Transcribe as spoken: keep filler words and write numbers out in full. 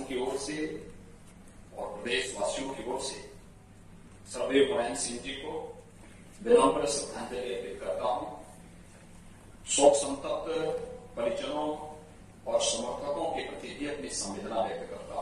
की ओर से और प्रदेशवासियों की ओर से सर्वदेव नारायण सिंह जी को विनम्र श्रद्धांजलि अर्पित करता हूं। शोक संतप्त परिजनों और समर्थकों के प्रति भी अपनी संवेदना व्यक्त करता हूं।